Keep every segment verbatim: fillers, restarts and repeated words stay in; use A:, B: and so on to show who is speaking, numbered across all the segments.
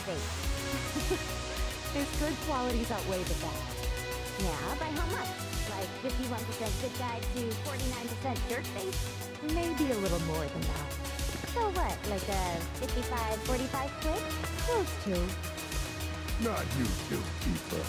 A: face.
B: His good qualities outweigh the bad.
A: Yeah, by how much? Like fifty-one percent good guy to forty-nine percent dirt face?
B: Maybe a little more than that.
A: So what, like a fifty-five forty-five split?
B: Close to.
C: Not you, Guildkeeper.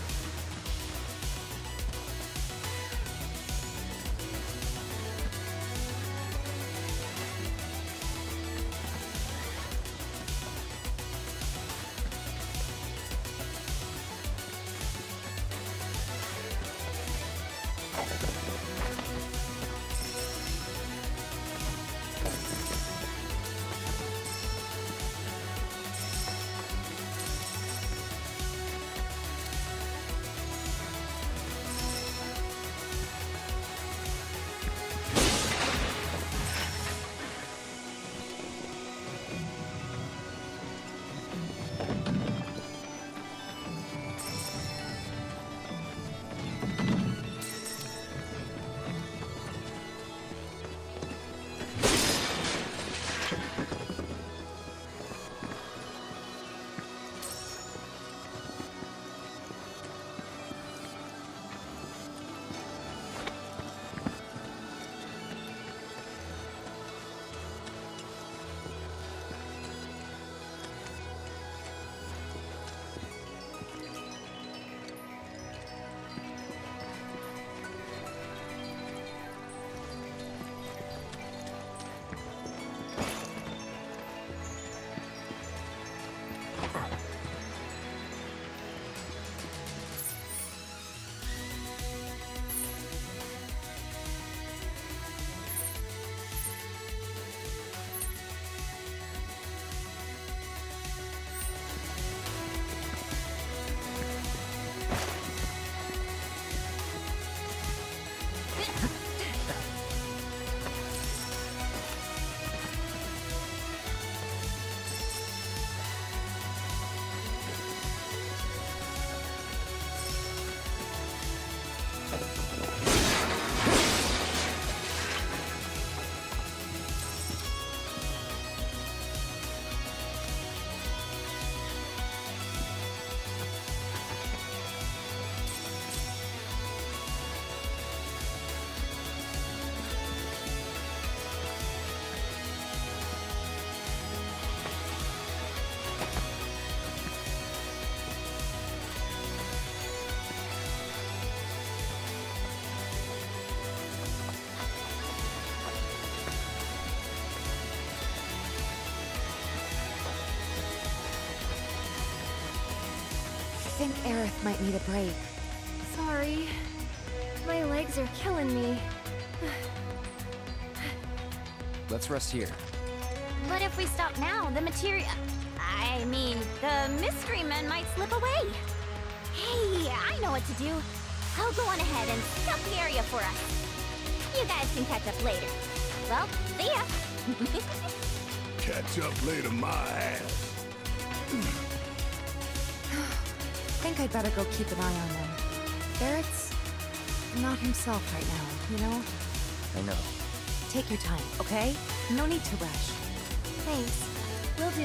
B: I think Aerith might need a break.
D: Sorry. My legs are killing me.
E: Let's rest here.
A: But if we stop now, the materia... I mean, the mystery men might slip away. Hey, I know what to do. I'll go on ahead and scout the area for us. You guys can catch up later. Well, see ya.
C: Catch up later, my ass.
B: I think I'd better go keep an eye on them. Barrett's not himself right now, you know?
E: I know.
B: Take your time, okay? No need to rush.
D: Thanks. Will do.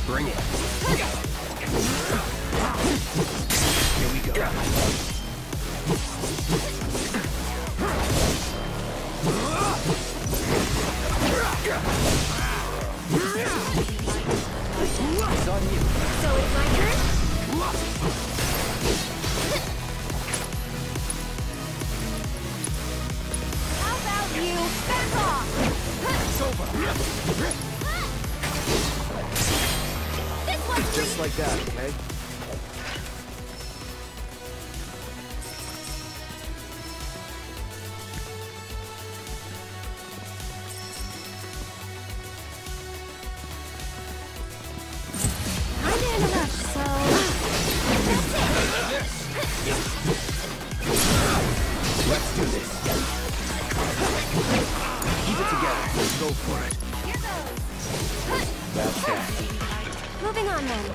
E: Bring it. Here we go. It's on you.
D: So it's my turn?
A: How about you back off?
E: It's over.
A: This one's
E: Just like that, okay?
D: I'm in a rush, so...
E: Let's do this. Keep it together. Let's go for it.
A: Here goes.
E: That's that.
D: Moving on then.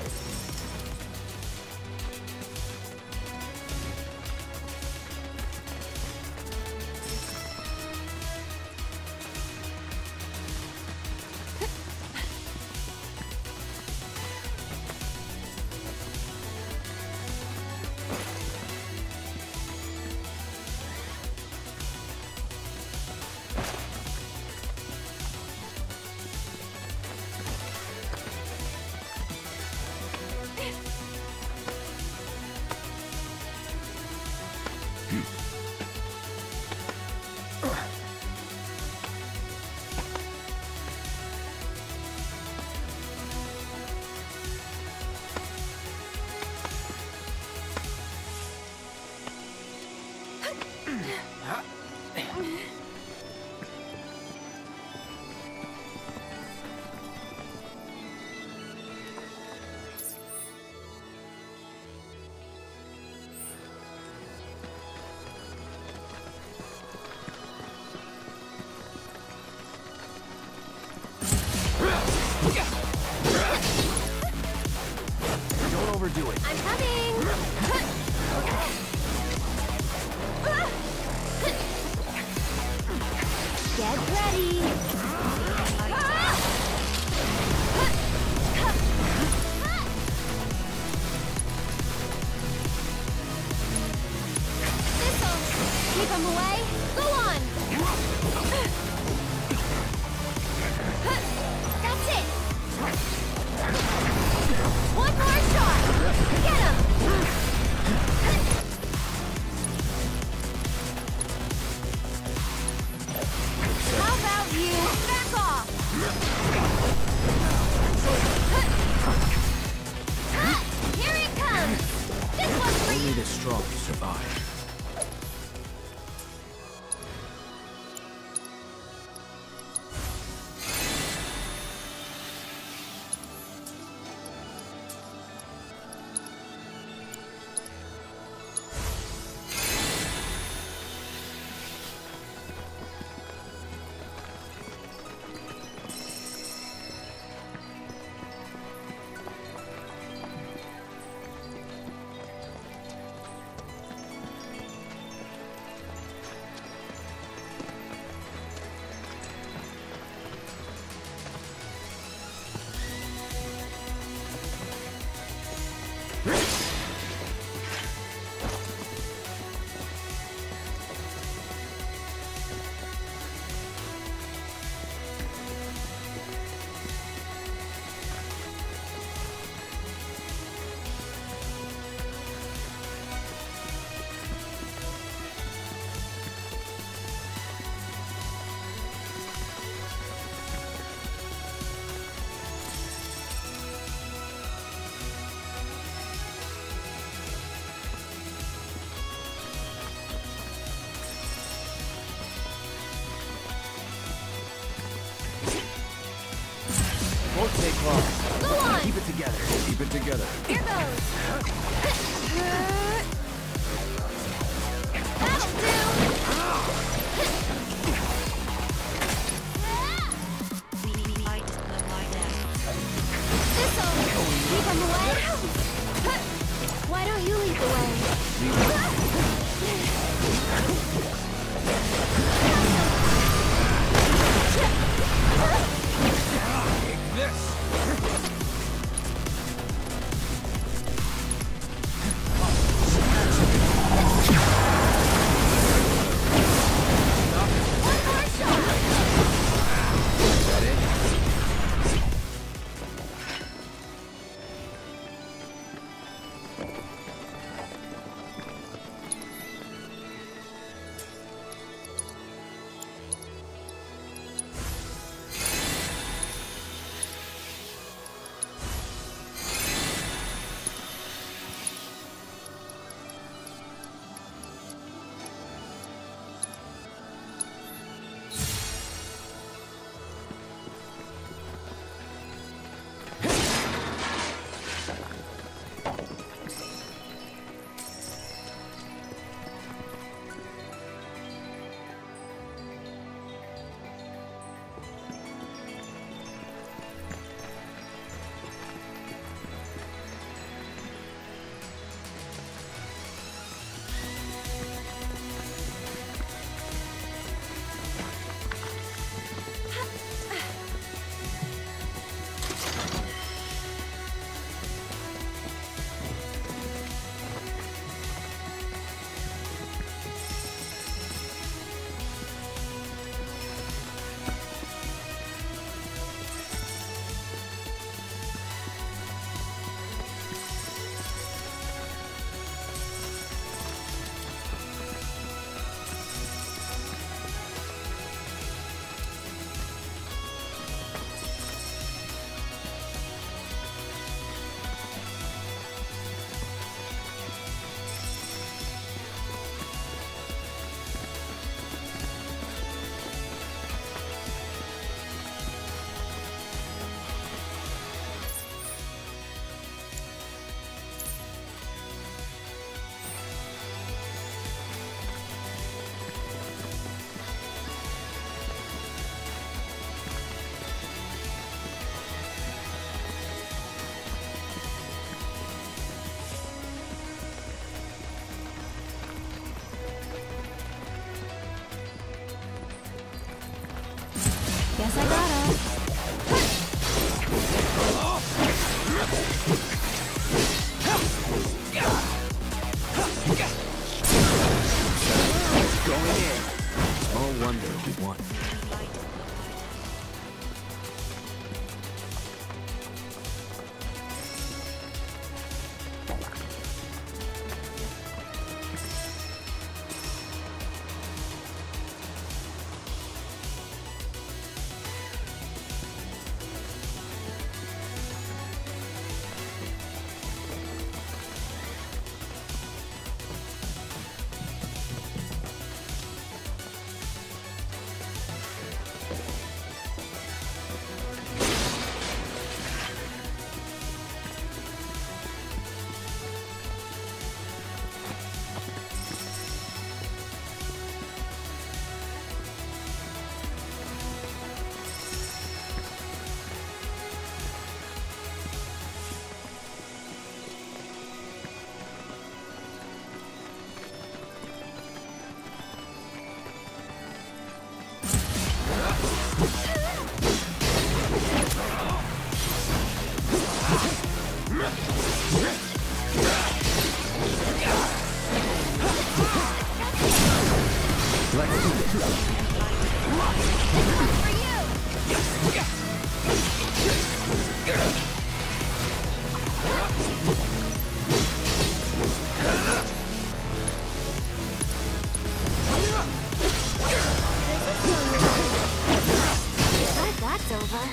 E: Don't overdo it.
D: I'm coming! Get ready!
A: This'll keep him away. Go on. That's it. One more shot. Get him. How about you back off? Here it comes. This one's for you.
E: Only the strong survive. Won't take long.
A: Go on.
E: Keep it together. Keep it together.
A: Here goes. That'll do. This'll keep him away.
D: Why don't you lead the way?
E: This. Let's do this.
A: For you! Glad that's over.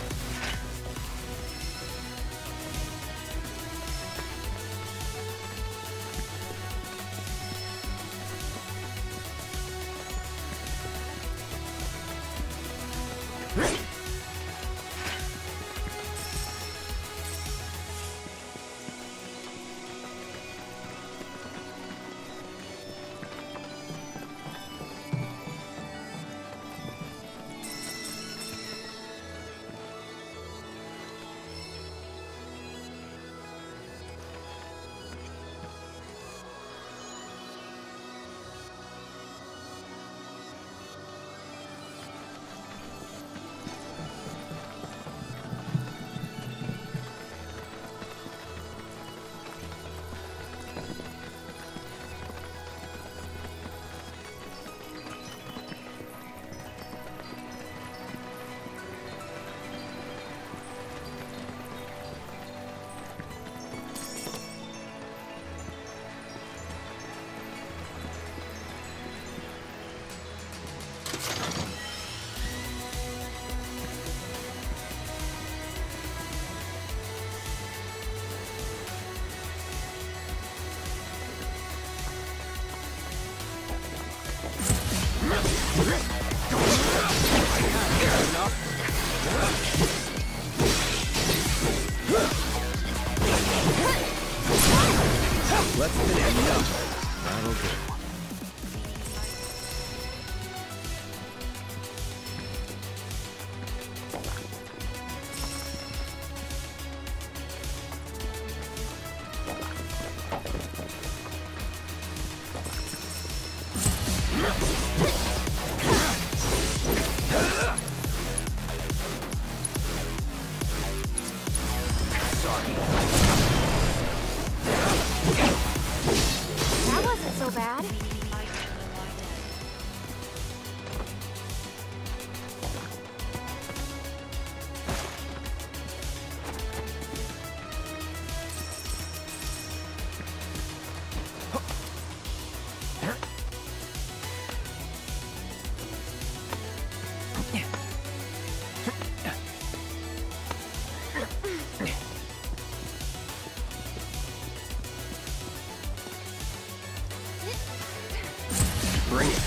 E: Let's finish it up. That'll do.
A: That wasn't so bad.
E: Bring it.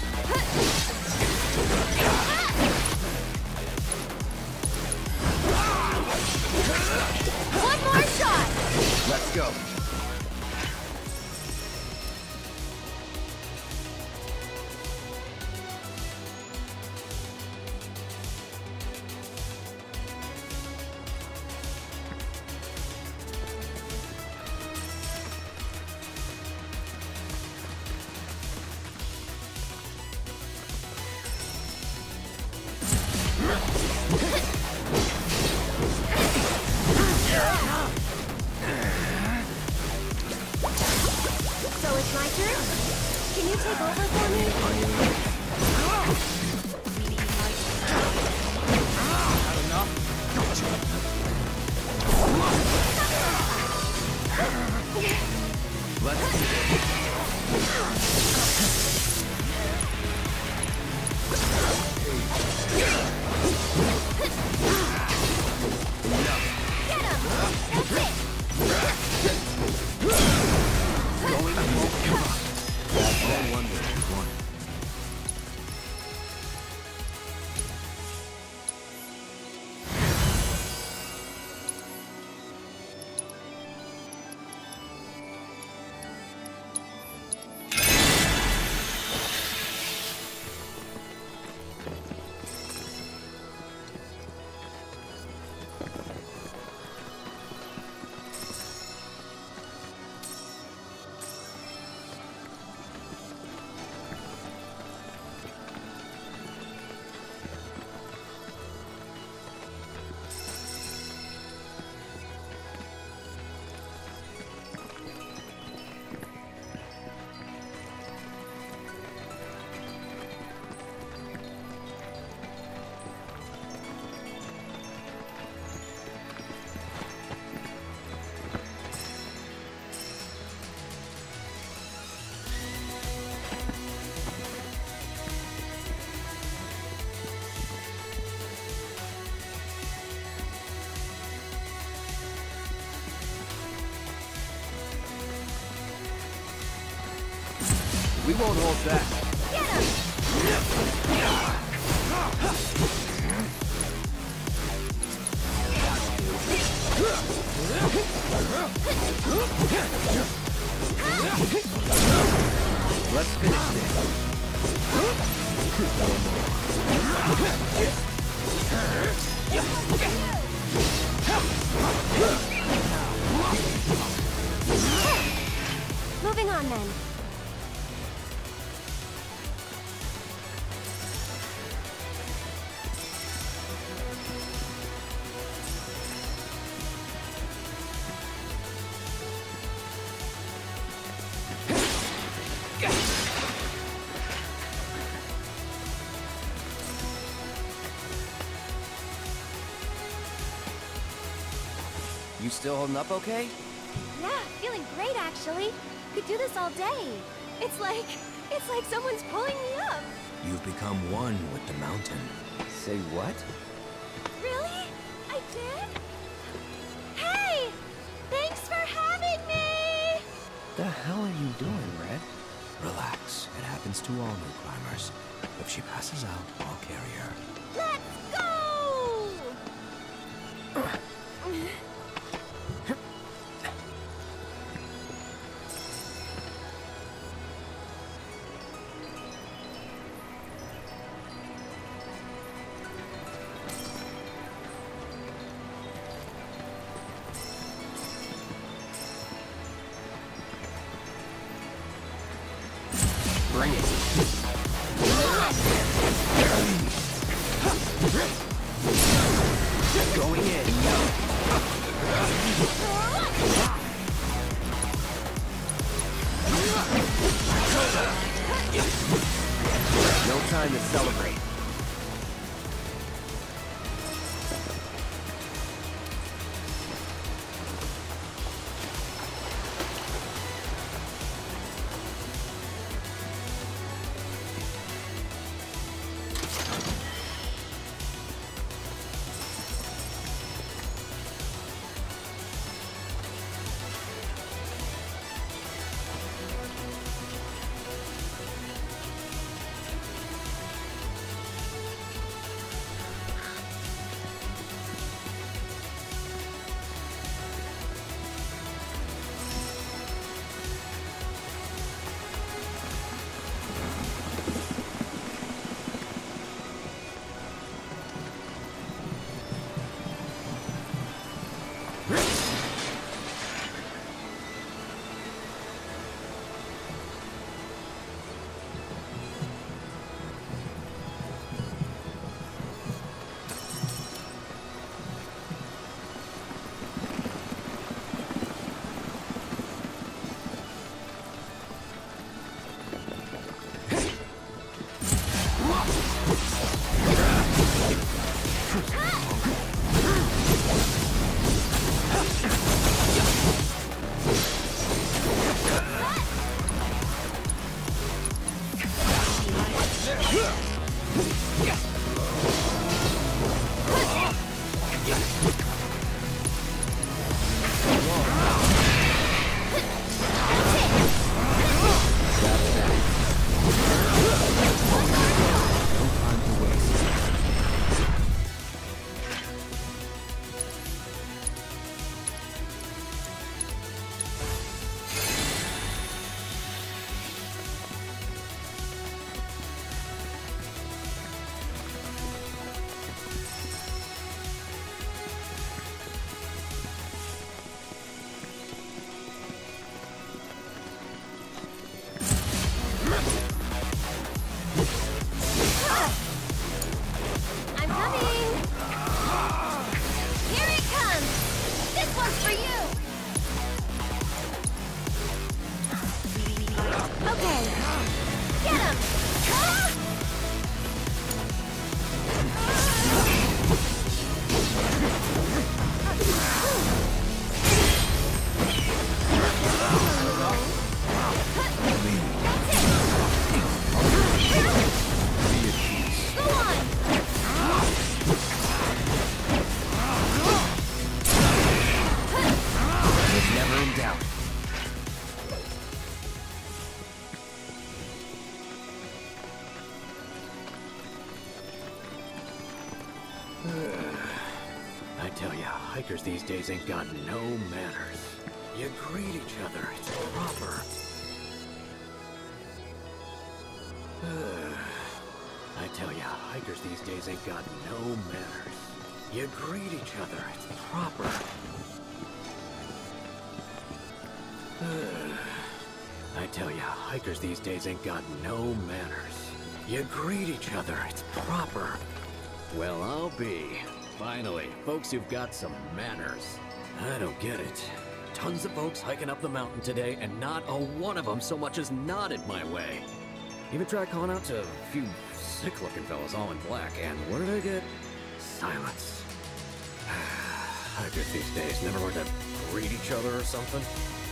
A: One more shot!
E: Let's go.
A: So it's my turn? Can you take over for me?
E: Had enough? Let's do it.
A: Get him! That's it!
E: Going, I won't give up. That's no wonder you won. We won't hold back.
A: Get him!
E: Let's finish this.
D: Moving on then.
E: You still holding up okay?
D: Yeah, feeling great actually. Could do this all day. It's like, it's like someone's pulling me up.
F: You've become one with the mountain.
E: Say what?
D: Really? I did? Hey! Thanks for having me!
E: The hell are you doing, Red?
F: Relax. It happens to all new climbers. If she passes out, I'll carry her.
D: Let's go!
E: Bring it. Going in. No time to celebrate.
D: I'm coming! Here it comes! This one's for you! Okay. Get him! Go on!
E: It's never in doubt.
G: hikers these days ain't got no manners. You greet each other, it's proper. I tell ya, hikers these days ain't got no manners. You greet each other, it's proper. I tell ya, hikers these days ain't got no manners. You greet each other, it's proper. Well, I'll be. Finally, folks who've got some manners. I don't get it. Tons of folks hiking up the mountain today, and not a one of them so much as nodded my way. Even tried calling out to a few sick-looking fellas all in black, and what did I get? Silence. Hikers these days never learned to greet each other or something.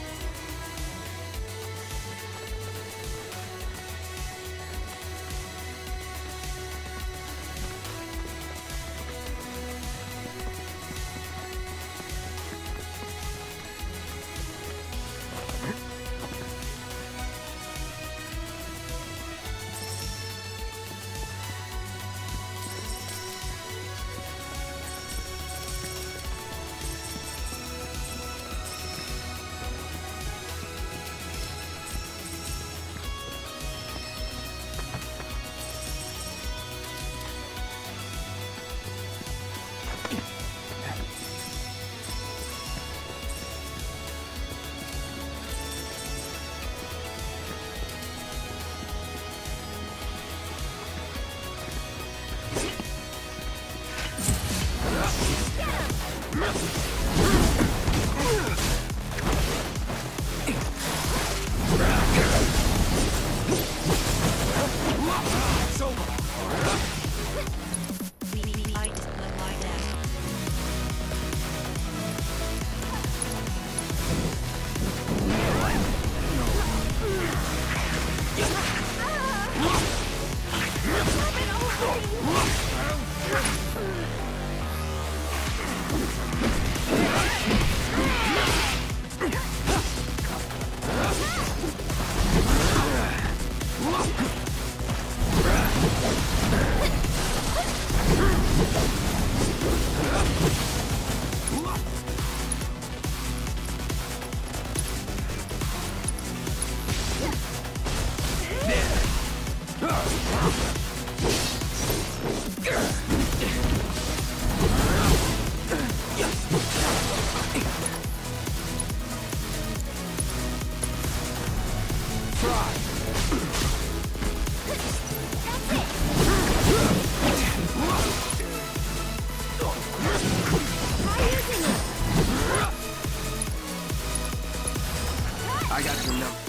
E: I got your number.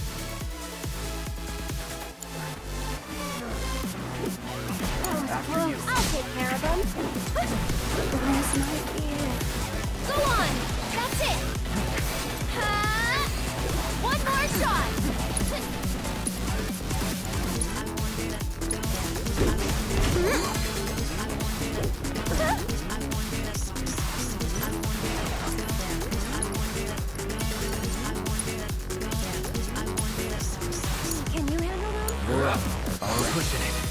E: After you.
D: I'll take care of them. Where's my ear? Go on! That's it! Ha! One more shot! Can you handle them?
E: We're up. I'm pushing it.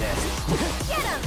E: dead.
D: Get him!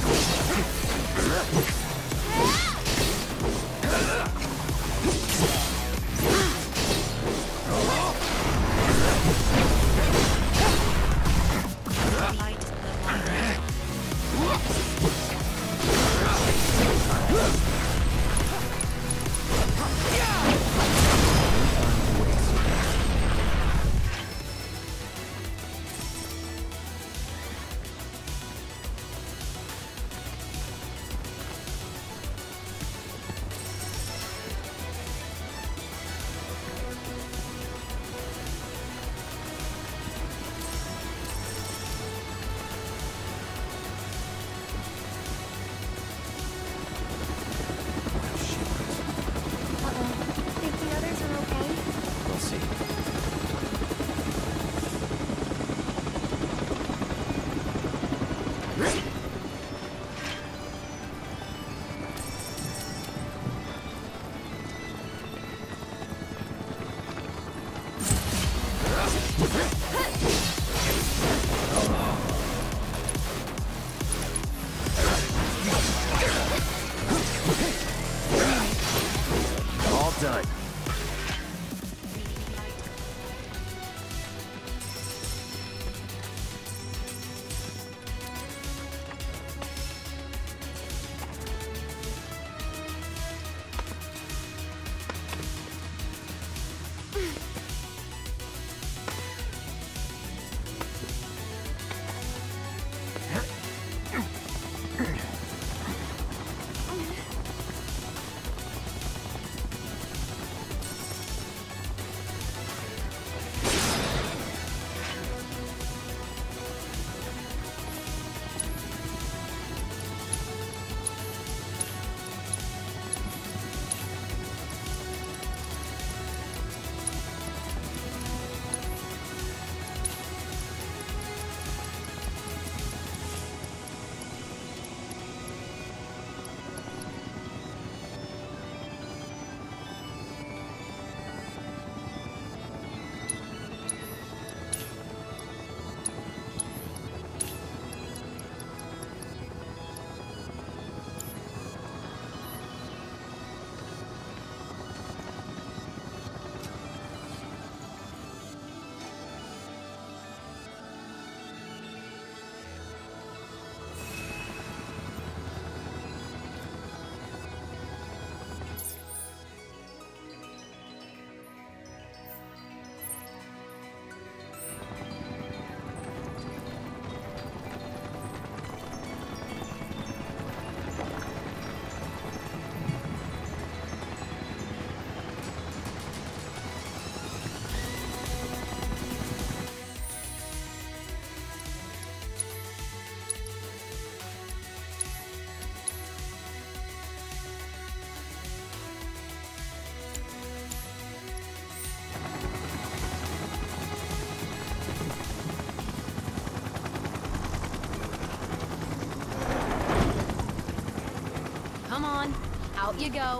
A: Think the others are okay?
F: We'll see.
E: All done.
D: Come on, out you go.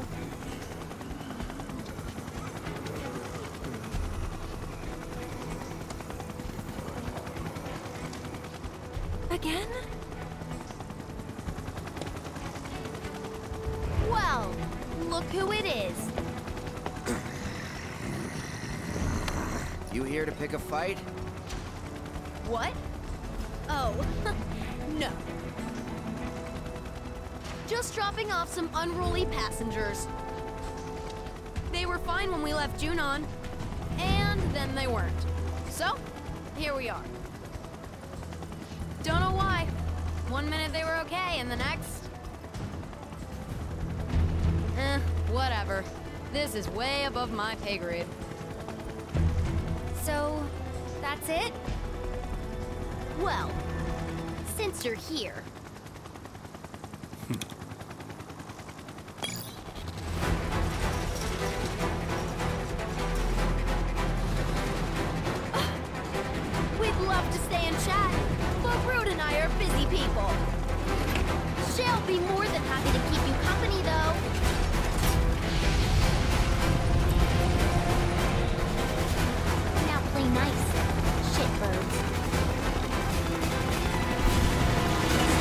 A: Again?
D: Well, look who it is.
E: You here to pick a fight?
D: What? Oh, no. Just dropping off some unruly passengers. They were fine when we left Junon, and then they weren't. So, here we are. Don't know why. One minute they were okay, and the next... Eh, whatever. This is way above my pay grade.
A: So, that's it?
D: Well, since you're here... We'd love to stay and chat, but Rude and I are busy people. She'll be more than happy to keep you company, though.
A: Now play nice, shitbirds.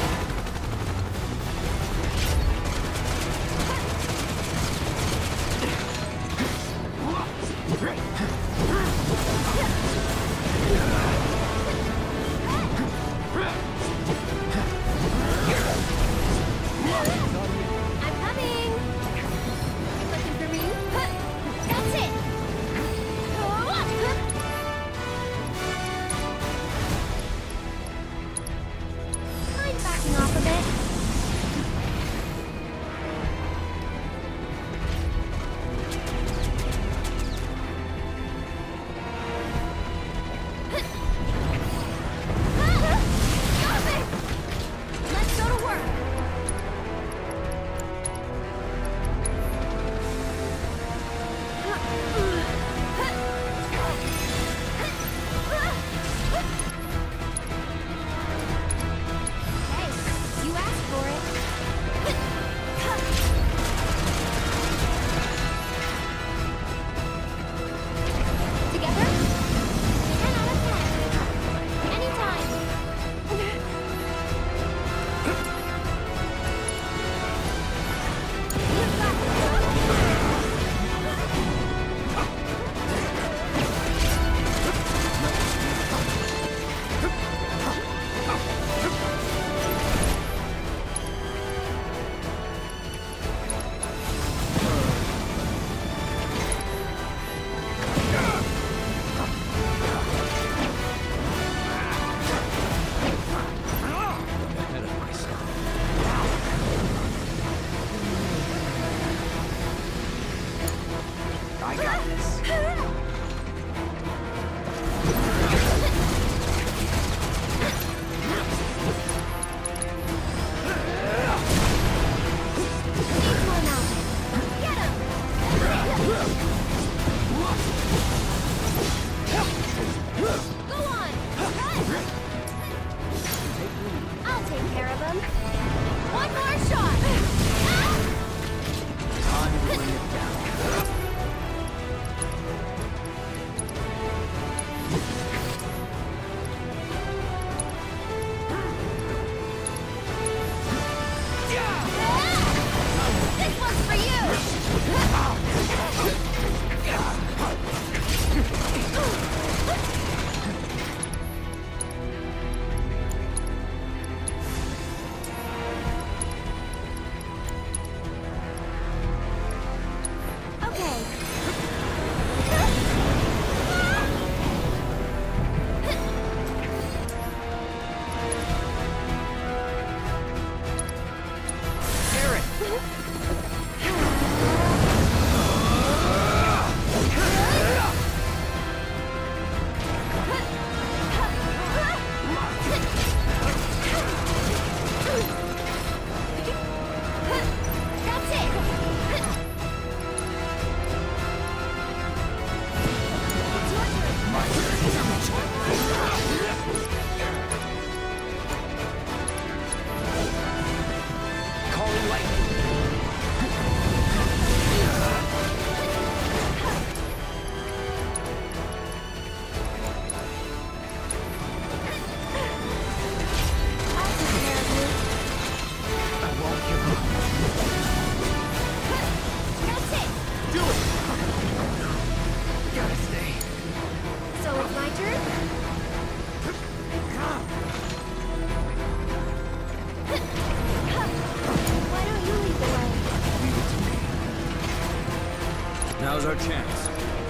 F: Now's our chance.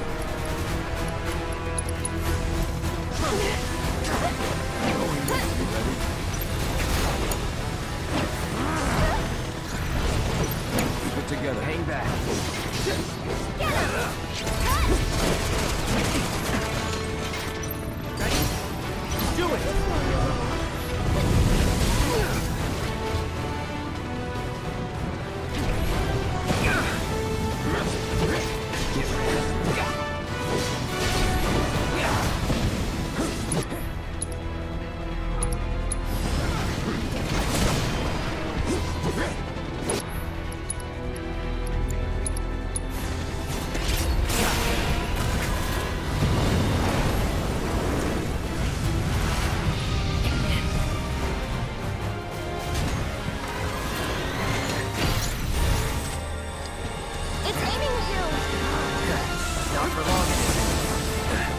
F: Keep it together.
E: Hang back.
D: Get him!
E: Ready? Do it!
D: It's aiming at you!
E: Not for long.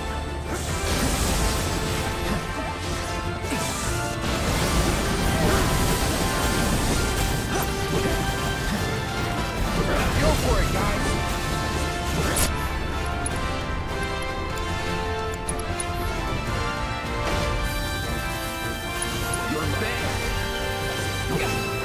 E: Go for it, guys! You're bad!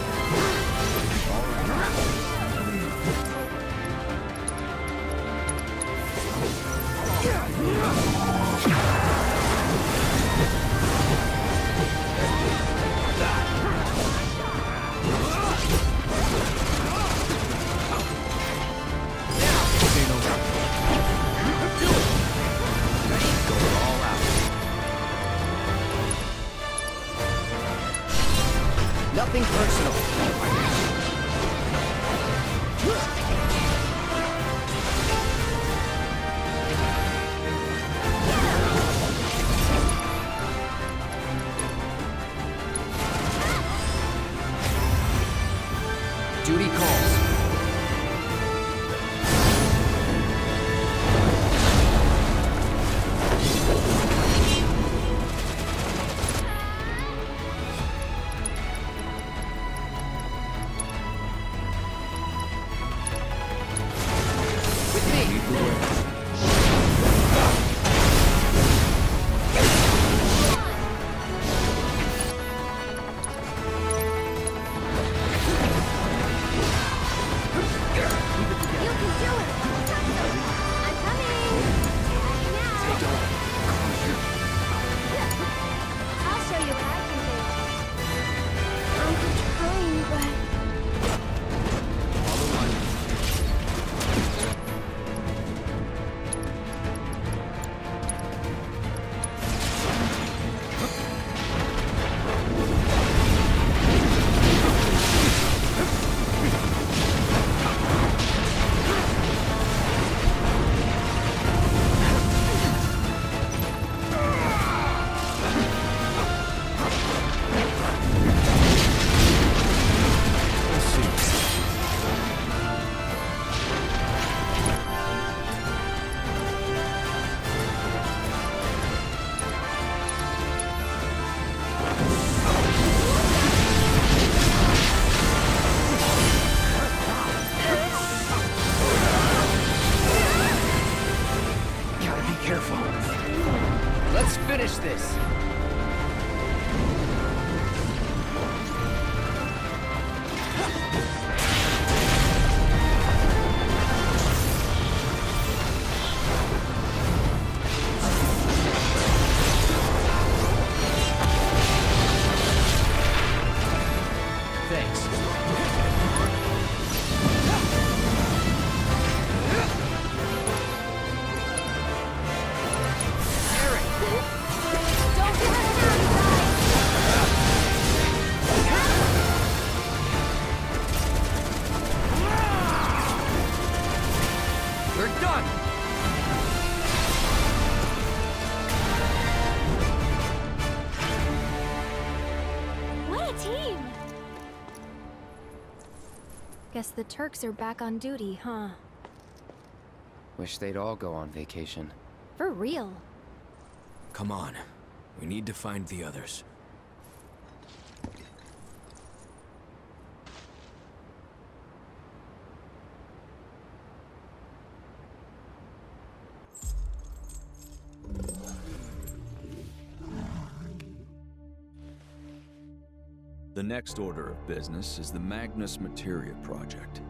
E: Nothing personal. Duty calls. With me.
D: You can do it! I'm coming! Tagging out! I'll show you what I can do. I'm trying, but... Gotta be careful. Let's finish this. Thanks. Don't give us time, guys!
E: We're done!
D: What a team! Guess the Turks are back on duty, huh?
E: Wish they'd all go on vacation.
D: For real.
F: Come on. We need to find the others.
H: The next order of business is the Magnus Materia Project.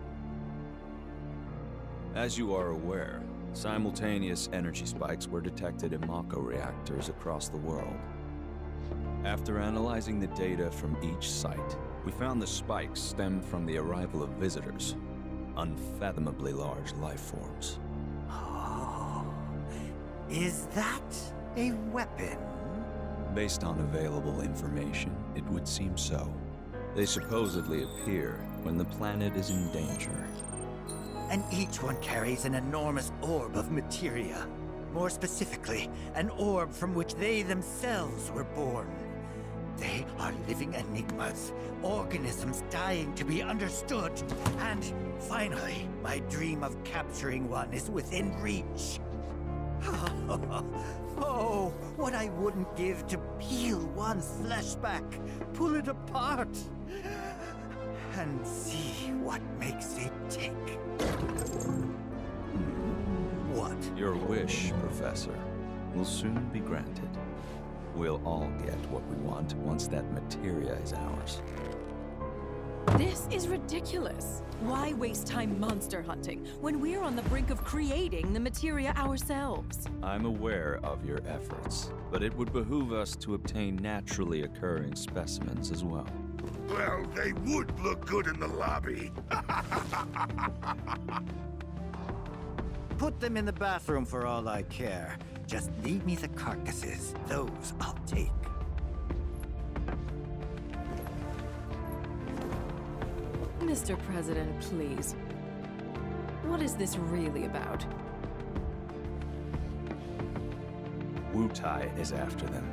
H: As you are aware, simultaneous energy spikes were detected in Mako reactors across the world. After analyzing the data from each site, we found the spikes stemmed from the arrival of visitors, unfathomably large life forms.
I: Oh, is that a weapon?
H: Based on available information, it would seem so. They supposedly appear when the planet is in danger.
I: And each one carries an enormous orb of materia. More specifically, an orb from which they themselves were born. They are living enigmas, organisms dying to be understood. And finally, my dream of capturing one is within reach. Oh, what I wouldn't give to peel one's flesh back, pull it apart, and see what makes it tick. What?
H: Your wish, Professor, will soon be granted. We'll all get what we want once that materia is ours.
J: This is ridiculous. Why waste time monster hunting when we're on the brink of creating the materia ourselves?
H: I'm aware of your efforts, but it would behoove us to obtain naturally occurring specimens as well.
C: Well, they would look good in the lobby.
I: Put them in the bathroom for all I care. Just leave me the carcasses. Those I'll take.
J: Mister President, please. What is this really about?
H: Wutai is after them.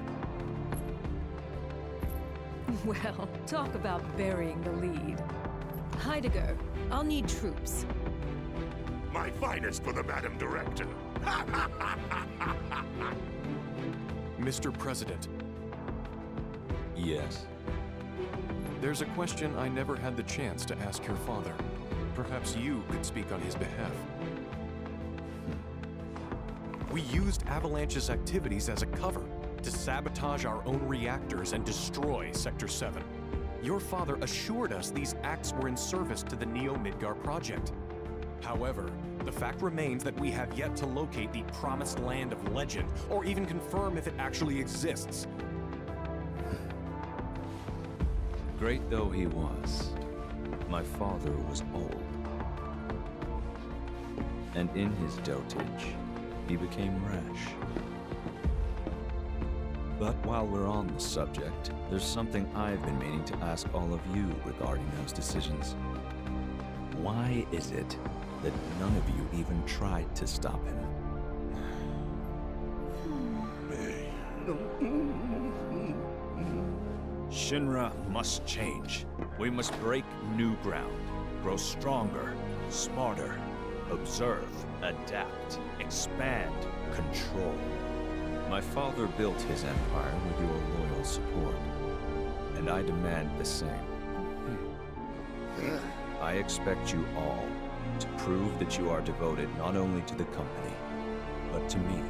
J: Well, talk about burying the lead. Heidegger, I'll need troops.
C: My finest for the Madam Director.
K: Mister President.
H: Yes?
K: There's a question I never had the chance to ask your father. Perhaps you could speak on his behalf. We used Avalanche's activities as a cover to sabotage our own reactors and destroy Sector seven. Your father assured us these acts were in service to the Neo-Midgar project. However, the fact remains that we have yet to locate the promised land of legend, or even confirm if it actually exists.
H: Great though he was, my father was old. And in his dotage, he became rash. But while we're on the subject, there's something I've been meaning to ask all of you regarding those decisions. Why is it that none of you even tried to stop him? Shinra must change. We must break new ground, grow stronger, smarter, observe, adapt, expand, control. My father built his empire with your loyal support, and I demand the same. I expect you all to prove that you are devoted not only to the company, but to me.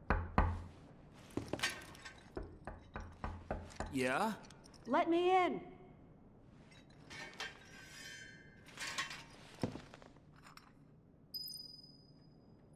K: Yeah?
L: Let me in.